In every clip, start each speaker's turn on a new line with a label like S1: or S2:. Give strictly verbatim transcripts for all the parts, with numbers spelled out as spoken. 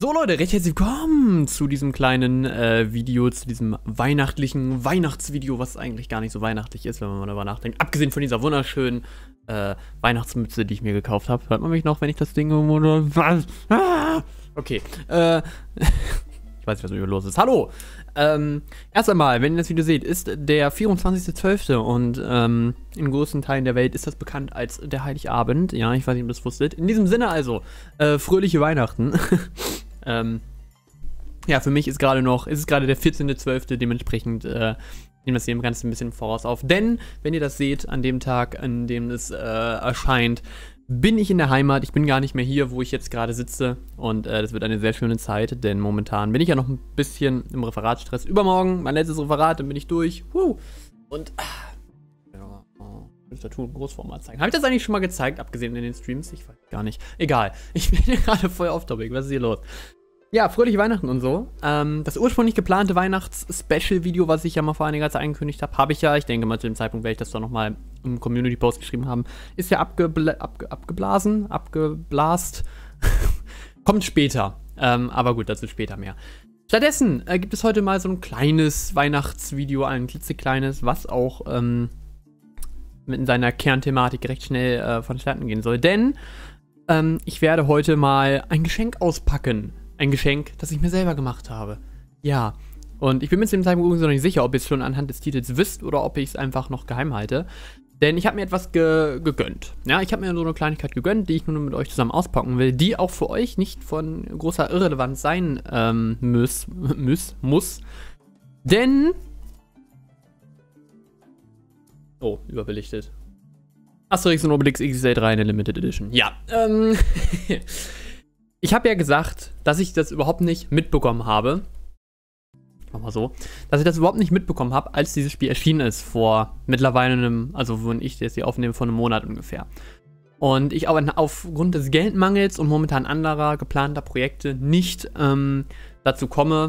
S1: So Leute, recht herzlich willkommen zu diesem kleinen äh, Video, zu diesem weihnachtlichen Weihnachtsvideo, was eigentlich gar nicht so weihnachtlich ist, wenn man mal darüber nachdenkt. Abgesehen von dieser wunderschönen äh, Weihnachtsmütze, die ich mir gekauft habe. Hört man mich noch, wenn ich das Ding... Ah! Okay, äh... ich weiß nicht, was mit mir los ist. Hallo! Ähm, erst einmal, wenn ihr das Video seht, ist der vierundzwanzigste zwölfte und ähm, in großen Teilen der Welt ist das bekannt als der Heiligabend. Ja, ich weiß nicht, ob ihr das wusstet. In diesem Sinne also, äh, fröhliche Weihnachten. ähm, ja, für mich ist gerade noch, ist es gerade der vierzehnte zwölfte, dementsprechend äh, nehmen das hier im Ganzen ein bisschen voraus auf. Denn, wenn ihr das seht, an dem Tag, an dem es äh, erscheint, bin ich in der Heimat. Ich bin gar nicht mehr hier, wo ich jetzt gerade sitze. Und äh, das wird eine sehr schöne Zeit, denn momentan bin ich ja noch ein bisschen im Referatstress. Übermorgen, mein letztes Referat, dann bin ich durch. Woo. Und, ja, oh, ich will das Großformat zeigen. Habe ich das eigentlich schon mal gezeigt, abgesehen in den Streams? Ich weiß gar nicht. Egal. Ich bin hier gerade voll off-topic. Was ist hier los? Ja, fröhliche Weihnachten und so. Ähm, das ursprünglich geplante Weihnachts-Special-Video, was ich ja mal vor einiger Zeit angekündigt habe, habe ich ja. Ich denke mal, zu dem Zeitpunkt werde ich das doch nochmal im Community-Post geschrieben haben. Ist ja abgebla abge abgeblasen, abgeblast. Kommt später. Ähm, aber gut, dazu später mehr. Stattdessen äh, gibt es heute mal so ein kleines Weihnachtsvideo, ein klitzekleines, was auch ähm, mit seiner Kernthematik recht schnell äh, vonstatten gehen soll. Denn ähm, ich werde heute mal ein Geschenk auspacken. Ein Geschenk, das ich mir selber gemacht habe. Ja, und ich bin mir zu dem Zeitpunkt übrigens noch nicht sicher, ob ihr es schon anhand des Titels wisst oder ob ich es einfach noch geheim halte. Denn ich habe mir etwas ge gegönnt. Ja, ich habe mir so eine Kleinigkeit gegönnt, die ich nun mit euch zusammen auspacken will, die auch für euch nicht von großer Irrelevanz sein ähm, muss, muss, muss. Denn... Oh, überbelichtet. Asterix und Obelix X X L drei in der Limited Edition. Ja, ähm... Ich habe ja gesagt, dass ich das überhaupt nicht mitbekommen habe. Ich mach mal so. Dass ich das überhaupt nicht mitbekommen habe, als dieses Spiel erschienen ist. Vor mittlerweile einem, also wenn ich das hier aufnehme, vor einem Monat ungefähr. Und ich auch aufgrund des Geldmangels und momentan anderer geplanter Projekte nicht ähm, dazu komme,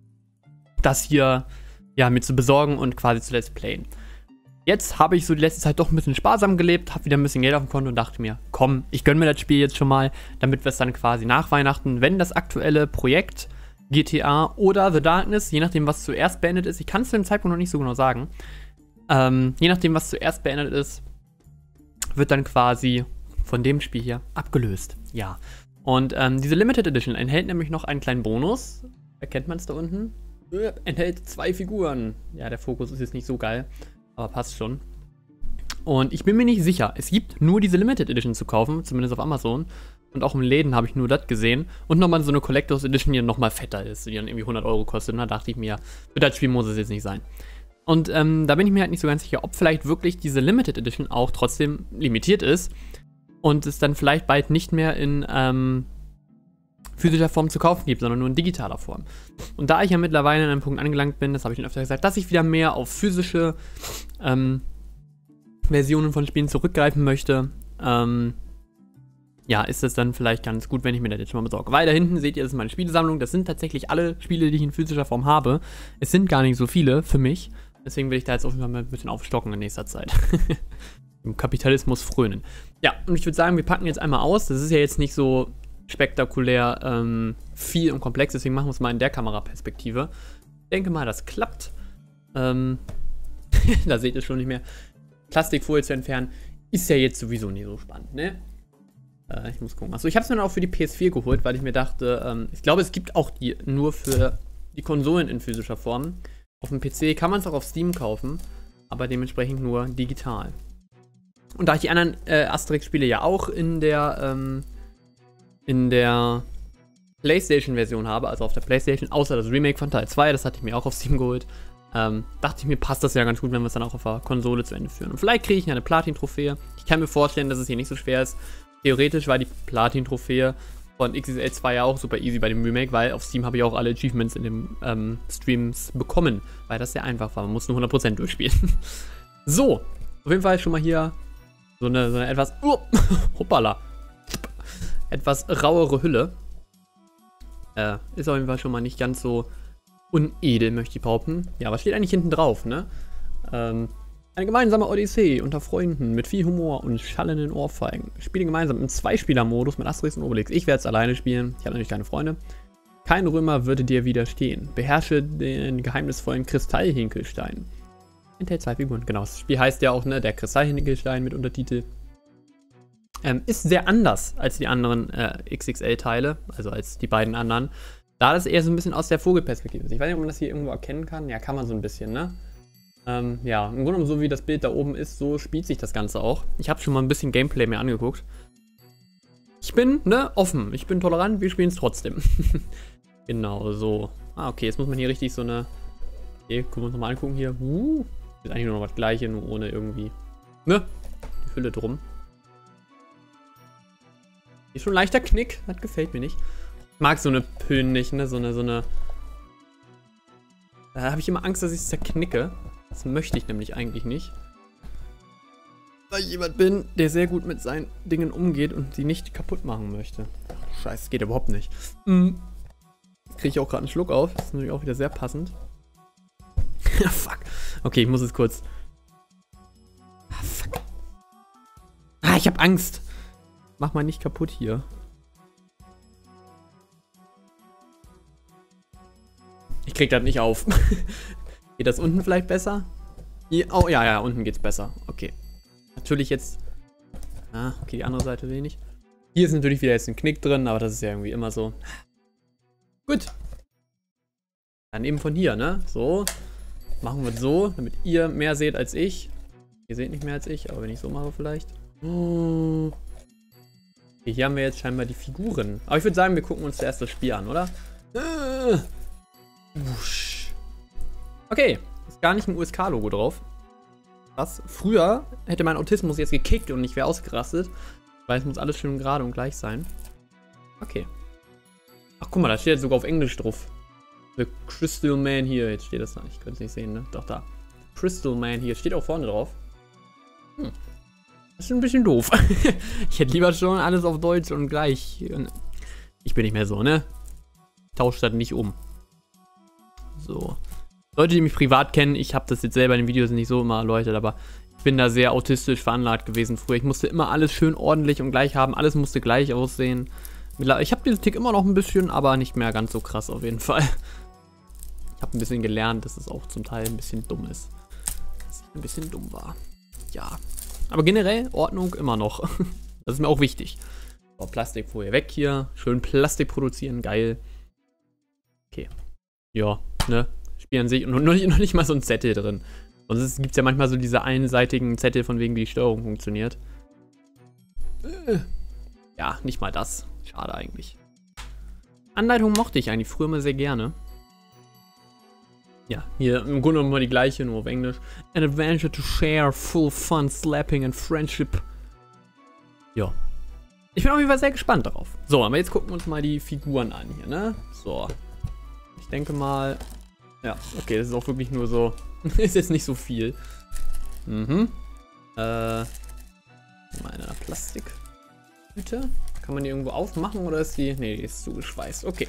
S1: das hier ja, mir zu besorgen und quasi zu Let's Playen. Jetzt habe ich so die letzte Zeit doch ein bisschen sparsam gelebt, habe wieder ein bisschen Geld auf dem Konto und dachte mir, komm, ich gönne mir das Spiel jetzt schon mal, damit wir es dann quasi nach Weihnachten, wenn das aktuelle Projekt G T A oder The Darkness, je nachdem, was zuerst beendet ist, ich kann es zu dem Zeitpunkt noch nicht so genau sagen, ähm, je nachdem, was zuerst beendet ist, wird dann quasi von dem Spiel hier abgelöst. Ja. Und ähm, diese Limited Edition enthält nämlich noch einen kleinen Bonus. Erkennt man es da unten? Äh, enthält zwei Figuren. Ja, der Fokus ist jetzt nicht so geil. Aber passt schon. Und ich bin mir nicht sicher. Es gibt nur diese Limited Edition zu kaufen, zumindest auf Amazon. Und auch im Läden habe ich nur das gesehen. Und nochmal so eine Collectors Edition, die nochmal fetter ist, die dann irgendwie hundert Euro kostet. Und da dachte ich mir, für das Spiel muss es jetzt nicht sein. Und ähm, da bin ich mir halt nicht so ganz sicher, ob vielleicht wirklich diese Limited Edition auch trotzdem limitiert ist. Und es dann vielleicht bald nicht mehr in ähm, physischer Form zu kaufen gibt, sondern nur in digitaler Form. Und da ich ja mittlerweile an einem Punkt angelangt bin, das habe ich schon öfter gesagt, dass ich wieder mehr auf physische ähm, Versionen von Spielen zurückgreifen möchte, ähm, ja, ist es dann vielleicht ganz gut, wenn ich mir das jetzt schon mal besorge. Weil da hinten seht ihr, das ist meine Spielesammlung. Das sind tatsächlich alle Spiele, die ich in physischer Form habe. Es sind gar nicht so viele für mich. Deswegen will ich da jetzt auf jeden Fall mal ein bisschen aufstocken in nächster Zeit. Im Kapitalismus frönen. Ja, und ich würde sagen, wir packen jetzt einmal aus. Das ist ja jetzt nicht so spektakulär ähm, viel und komplex, deswegen machen wir es mal in der Kameraperspektive. Ich denke mal, das klappt. Ähm, da seht ihr schon nicht mehr. Plastikfolie zu entfernen ist ja jetzt sowieso nicht so spannend, ne? Äh, ich muss gucken. Achso, ich habe es mir dann auch für die P S vier geholt, weil ich mir dachte, ähm, ich glaube, es gibt auch die nur für die Konsolen in physischer Form. Auf dem P C kann man es auch auf Steam kaufen, aber dementsprechend nur digital. Und da ich die anderen äh, Asterix-Spiele ja auch in der ähm, in der PlayStation-Version habe, also auf der PlayStation, außer das Remake von Teil zwei, das hatte ich mir auch auf Steam geholt, ähm, dachte ich mir, passt das ja ganz gut, wenn wir es dann auch auf der Konsole zu Ende führen. Und vielleicht kriege ich eine Platin-Trophäe. Ich kann mir vorstellen, dass es hier nicht so schwer ist. Theoretisch war die Platin-Trophäe von X X L zwei ja auch super easy bei dem Remake, weil auf Steam habe ich auch alle Achievements in den ähm, Streams bekommen, weil das sehr einfach war. Man muss nur hundert Prozent durchspielen. So, auf jeden Fall schon mal hier so eine, so eine etwas, uh, hoppala, etwas rauere Hülle. Äh, ist auf jeden Fall schon mal nicht ganz so unedel, möchte ich behaupten. Ja, was steht eigentlich hinten drauf, ne? Ähm, eine gemeinsame Odyssee unter Freunden mit viel Humor und schallenden Ohrfeigen. Spiele gemeinsam im Zweispieler-Modus mit Asterix und Obelix. Ich werde es alleine spielen. Ich habe natürlich keine Freunde. Kein Römer würde dir widerstehen. Beherrsche den geheimnisvollen Kristallhinkelstein. Enthält zwei Figuren. Genau, das Spiel heißt ja auch, ne, der Kristallhinkelstein mit Untertitel. Ähm, ist sehr anders als die anderen äh, X X L-Teile, also als die beiden anderen. Da das eher so ein bisschen aus der Vogelperspektive ist. Ich weiß nicht, ob man das hier irgendwo erkennen kann. Ja, kann man so ein bisschen, ne? Ähm, ja, im Grunde genommen, so wie das Bild da oben ist, so spielt sich das Ganze auch. Ich habe schon mal ein bisschen Gameplay mir angeguckt. Ich bin, ne, offen. Ich bin tolerant, wir spielen es trotzdem. Genau, so. Ah, okay, jetzt muss man hier richtig so eine... Okay, können wir uns nochmal angucken hier. Uh, ist eigentlich nur noch das Gleiche, nur ohne irgendwie... Ne? Die Fülle drum. Ist schon ein leichter Knick. Das gefällt mir nicht. Ich mag so eine Pillen nicht, ne? So eine, so eine... Da habe ich immer Angst, dass ich es zerknicke. Das möchte ich nämlich eigentlich nicht. Weil ich jemand bin, der sehr gut mit seinen Dingen umgeht und sie nicht kaputt machen möchte. Scheiße, das geht überhaupt nicht. Mhm. Kriege ich auch gerade einen Schluck auf. Das ist natürlich auch wieder sehr passend. Ja, fuck. Okay, ich muss es kurz... Ah, fuck. Ah, ich habe Angst. Mach mal nicht kaputt hier. Ich krieg das nicht auf. Geht das unten vielleicht besser? Hier, oh, ja, ja, unten geht's besser. Okay. Natürlich jetzt... Ah, okay, die andere Seite wenig. Hier ist natürlich wieder jetzt ein Knick drin, aber das ist ja irgendwie immer so. Gut. Dann eben von hier, ne? So. Machen wir es so, damit ihr mehr seht als ich. Ihr seht nicht mehr als ich, aber wenn ich so mache vielleicht. Okay, hier haben wir jetzt scheinbar die Figuren. Aber ich würde sagen, wir gucken uns zuerst das Spiel an, oder? Okay, ist gar nicht ein U S K-Logo drauf. Was? Früher hätte mein Autismus jetzt gekickt und ich wäre ausgerastet. Weil es muss alles schön gerade und gleich sein. Okay. Ach, guck mal, da steht jetzt sogar auf Englisch drauf. The Crystal Man hier. Jetzt steht das da. Ich könnte es nicht sehen, ne? Doch, da. Crystal Man hier. Steht auch vorne drauf. Hm. Das ist ein bisschen doof. Ich hätte lieber schon alles auf Deutsch und gleich. Ich bin nicht mehr so, ne? Tauscht das nicht um. So. Leute, die mich privat kennen, ich habe das jetzt selber in den Videos nicht so immer erläutert, aber ich bin da sehr autistisch veranlagt gewesen früher. Ich musste immer alles schön ordentlich und gleich haben. Alles musste gleich aussehen. Ich habe diesen Tick immer noch ein bisschen, aber nicht mehr ganz so krass auf jeden Fall. Ich habe ein bisschen gelernt, dass es auch zum Teil ein bisschen dumm ist. Dass ich ein bisschen dumm war. Ja. Aber generell Ordnung immer noch. Das ist mir auch wichtig. So, Plastikfolie weg hier. Schön Plastik produzieren, geil. Okay. Ja, ne? Spiel an sich und noch nicht, noch nicht mal so ein Zettel drin. Sonst gibt es ja manchmal so diese einseitigen Zettel, von wegen wie die Steuerung funktioniert. Ja, nicht mal das. Schade eigentlich. Anleitung mochte ich eigentlich früher immer sehr gerne. Ja, hier im Grunde genommen die gleiche, nur auf Englisch. An adventure to share, full fun, slapping and friendship. Ja. Ich bin auf jeden Fall sehr gespannt darauf. So, aber jetzt gucken wir uns mal die Figuren an hier, ne? So. Ich denke mal... Ja, okay, das ist auch wirklich nur so... ist jetzt nicht so viel. Mhm. Äh... Mal eine Plastiktüte. Kann man die irgendwo aufmachen oder ist die... Ne, die ist zugeschweißt. Okay.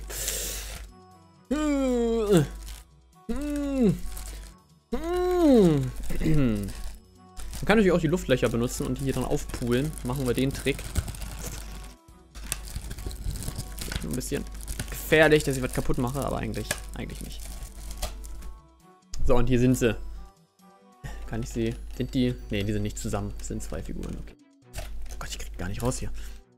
S1: Man kann natürlich auch die Luftlöcher benutzen und die hier dann aufpulen. Machen wir den Trick. Ein bisschen gefährlich, dass ich was kaputt mache, aber eigentlich, eigentlich nicht. So, und hier sind sie. Kann ich sie... Sind die... Ne, die sind nicht zusammen. Das sind zwei Figuren. Okay. Oh Gott, ich krieg gar nicht raus hier.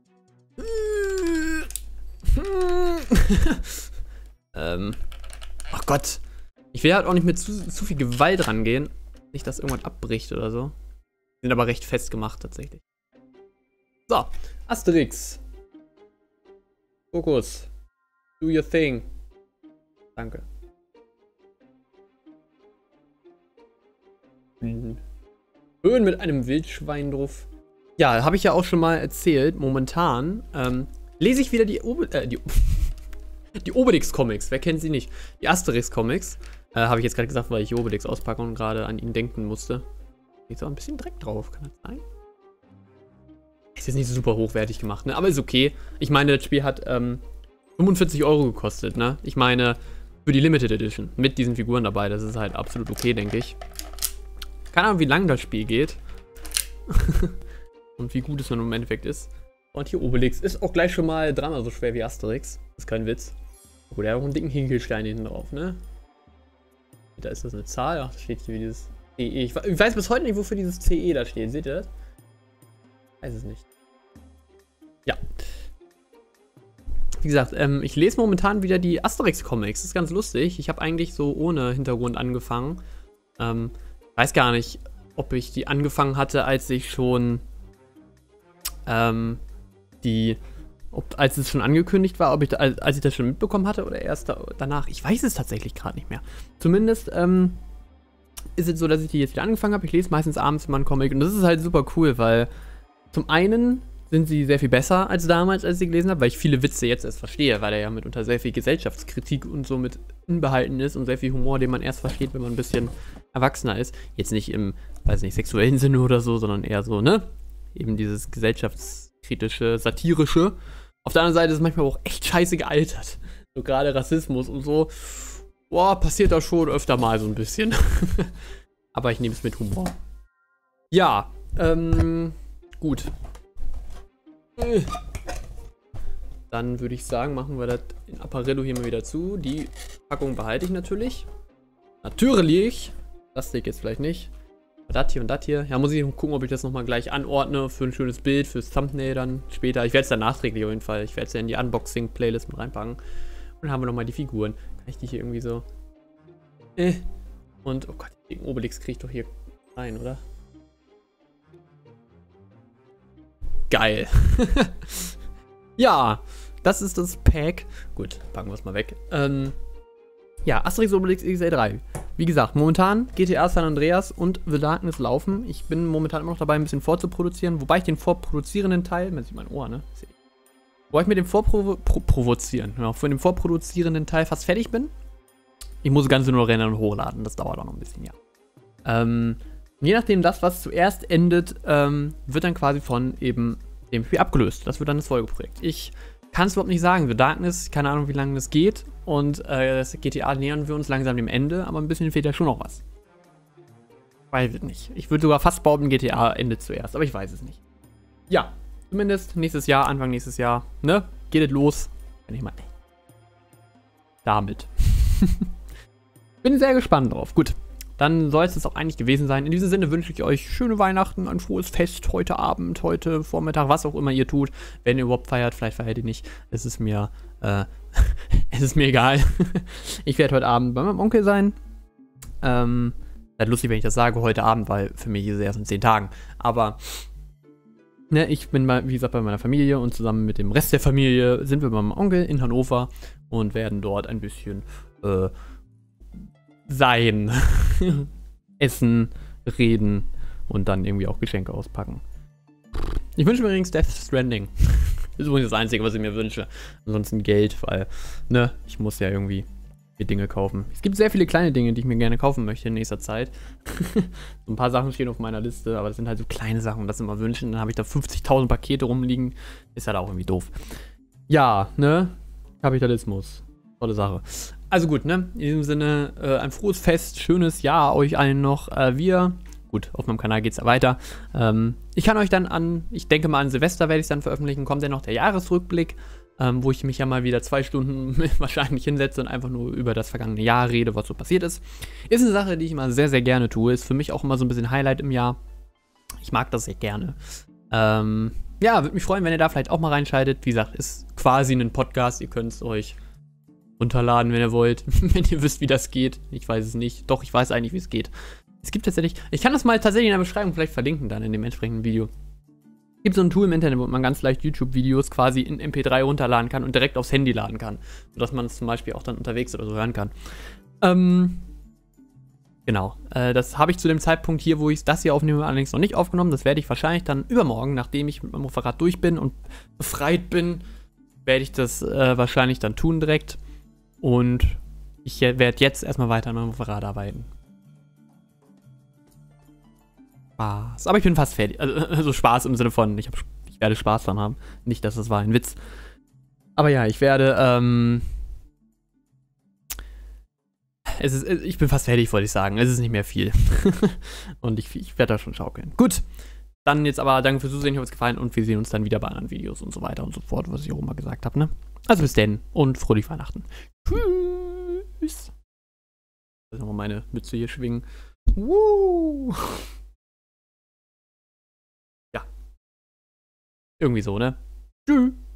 S1: ähm... Ach Gott. Ich will halt auch nicht mit zu, zu viel Gewalt rangehen. Nicht, dass irgendwas abbricht oder so. Die sind aber recht fest gemacht, tatsächlich. So. Asterix. Fokus. Do your thing. Danke. Mhm. Höhen mit einem Wildschwein drauf. Ja, habe ich ja auch schon mal erzählt. Momentan ähm, lese ich wieder die, Obe äh, die, die Obelix-Comics. Wer kennt sie nicht? Die Asterix-Comics. Äh, habe ich jetzt gerade gesagt, weil ich Obelix auspacke und gerade an ihn denken musste. Ist auch ein bisschen Dreck drauf, kann das sein? Ist jetzt nicht so super hochwertig gemacht, ne? Aber ist okay. Ich meine, das Spiel hat ähm, fünfundvierzig Euro gekostet, ne? Ich meine, für die Limited Edition. Mit diesen Figuren dabei. Das ist halt absolut okay, denke ich. Keine Ahnung, wie lang das Spiel geht. Und wie gut es dann im Endeffekt ist. Und hier Obelix ist auch gleich schon mal dreimal so schwer wie Asterix. Ist kein Witz. gut, er hat auch einen dicken Hinkelstein hinten drauf, ne? Da ist das eine Zahl. Ach, da steht hier wie dieses C E. Ich weiß bis heute nicht, wofür dieses C E da steht. Seht ihr das? Ich weiß es nicht. Ja. Wie gesagt, ähm, ich lese momentan wieder die Asterix-Comics. Das ist ganz lustig. Ich habe eigentlich so ohne Hintergrund angefangen. Ähm, weiß gar nicht, ob ich die angefangen hatte, als ich schon ähm, die... Ob, als es schon angekündigt war, ob ich da, als ich das schon mitbekommen hatte oder erst da, danach. Ich weiß es tatsächlich gerade nicht mehr. Zumindest ähm, ist es so, dass ich die jetzt wieder angefangen habe. Ich lese meistens abends immer einen Comic und das ist halt super cool, weil zum einen sind sie sehr viel besser als damals, als ich sie gelesen habe, weil ich viele Witze jetzt erst verstehe, weil er ja mitunter sehr viel Gesellschaftskritik und so mit inbehalten ist und sehr viel Humor, den man erst versteht, wenn man ein bisschen erwachsener ist. Jetzt nicht im, weiß nicht, sexuellen Sinne oder so, sondern eher so, ne? Eben dieses gesellschaftskritische, satirische. Auf der anderen Seite ist es manchmal auch echt scheiße gealtert. So gerade Rassismus und so. Boah, passiert da schon öfter mal so ein bisschen. Aber ich nehme es mit Humor. Ja, ähm, gut. Dann würde ich sagen, machen wir das in Apparello hier mal wieder zu. Die Packung behalte ich natürlich. Natürlich. Das Stick jetzt vielleicht nicht. Das hier und das hier. Ja, muss ich gucken, ob ich das nochmal gleich anordne für ein schönes Bild, fürs Thumbnail dann später. Ich werde es dann nachträglich auf jeden Fall. Ich werde es ja in die Unboxing-Playlist mit reinpacken. Und dann haben wir nochmal die Figuren. Kann ich die hier irgendwie so... Äh. Und, oh Gott, den Obelix kriege ich doch hier rein, oder? Geil. Ja, das ist das Pack. Gut, packen wir es mal weg. Ähm... Ja, Asterix Obelix X L drei. Wie gesagt, momentan G T A San Andreas und The Darkness laufen. Ich bin momentan immer noch dabei, ein bisschen vorzuproduzieren, wobei ich den vorproduzierenden Teil, man sieht mein Ohr, ne? Wobei ich mit dem Vorprovozieren, genau, von dem vorproduzierenden Teil fast fertig bin. Ich muss das Ganze nur rennen und hochladen, das dauert auch noch ein bisschen, ja. Ähm, je nachdem, das, was zuerst endet, ähm, wird dann quasi von eben dem Spiel abgelöst. Das wird dann das Folgeprojekt. Ich kann es überhaupt nicht sagen. The Darkness, keine Ahnung, wie lange das geht. Und äh, das G T A nähern wir uns langsam dem Ende, aber ein bisschen fehlt ja schon noch was. Weiß ich nicht. Ich würde sogar fast behaupten, G T A endet zuerst, aber ich weiß es nicht. Ja, zumindest nächstes Jahr, Anfang nächstes Jahr, ne? Geht es los. Wenn ich mal. Damit. Bin sehr gespannt drauf. Gut. Dann soll es das auch eigentlich gewesen sein. In diesem Sinne wünsche ich euch schöne Weihnachten, ein frohes Fest heute Abend, heute Vormittag, was auch immer ihr tut. Wenn ihr überhaupt feiert, vielleicht feiert ihr nicht. Es ist mir, äh, es ist mir egal. Ich werde heute Abend bei meinem Onkel sein. Ähm, das ist lustig, wenn ich das sage, heute Abend, weil für mich ist es erst in zehn Tagen. Aber, ne, ich bin mal, wie gesagt, bei meiner Familie und zusammen mit dem Rest der Familie sind wir bei meinem Onkel in Hannover und werden dort ein bisschen, äh, sein, essen, reden und dann irgendwie auch Geschenke auspacken. Ich wünsche mir übrigens Death Stranding. Das ist übrigens das Einzige, was ich mir wünsche. Ansonsten Geld, weil, ne, ich muss ja irgendwie die Dinge kaufen. Es gibt sehr viele kleine Dinge, die ich mir gerne kaufen möchte in nächster Zeit. So ein paar Sachen stehen auf meiner Liste, aber das sind halt so kleine Sachen, das immer wünschen. Dann habe ich da fünfzigtausend Pakete rumliegen. Ist halt auch irgendwie doof. Ja, ne? Kapitalismus. Tolle Sache. Also gut, ne? In diesem Sinne, äh, ein frohes Fest, schönes Jahr euch allen noch. Äh, wir, gut, auf meinem Kanal geht's ja weiter. Ähm, ich kann euch dann an, ich denke mal an Silvester werde ich es dann veröffentlichen, kommt dann noch der Jahresrückblick, ähm, wo ich mich ja mal wieder zwei Stunden wahrscheinlich hinsetze und einfach nur über das vergangene Jahr rede, was so passiert ist. Ist eine Sache, die ich immer sehr, sehr gerne tue. Ist für mich auch immer so ein bisschen Highlight im Jahr. Ich mag das sehr gerne. Ähm, ja, würde mich freuen, wenn ihr da vielleicht auch mal reinschaltet. Wie gesagt, ist quasi ein Podcast, ihr könnt es euch runterladen, wenn ihr wollt, wenn ihr wisst, wie das geht. Ich weiß es nicht. Doch, ich weiß eigentlich, wie es geht. Es gibt tatsächlich, ich kann das mal tatsächlich in der Beschreibung vielleicht verlinken dann in dem entsprechenden Video. Es gibt so ein Tool im Internet, wo man ganz leicht YouTube-Videos quasi in M P drei runterladen kann und direkt aufs Handy laden kann. Sodass man es zum Beispiel auch dann unterwegs oder so hören kann. Ähm, genau. Äh, das habe ich zu dem Zeitpunkt hier, wo ich das hier aufnehme, allerdings noch nicht aufgenommen. Das werde ich wahrscheinlich dann übermorgen, nachdem ich mit meinem Motorrad durch bin und befreit bin, werde ich das äh, wahrscheinlich dann tun direkt. Und ich werde jetzt erstmal weiter an meinem Motorrad arbeiten. Spaß. Aber ich bin fast fertig. Also, also Spaß im Sinne von, ich, hab, ich werde Spaß dran haben. Nicht, dass das war ein Witz. Aber ja, ich werde, ähm... Es ist, ich bin fast fertig, wollte ich sagen. Es ist nicht mehr viel. Und ich, ich werde da schon schaukeln. Gut. Dann jetzt aber danke fürs Zusehen, ich hoffe, es gefallen und wir sehen uns dann wieder bei anderen Videos und so weiter und so fort, was ich auch immer gesagt habe, ne? Also bis denn und fröhlich Weihnachten. Tschüss. Ich will nochmal meine Mütze hier schwingen. Woo. Ja. Irgendwie so, ne? Tschüss.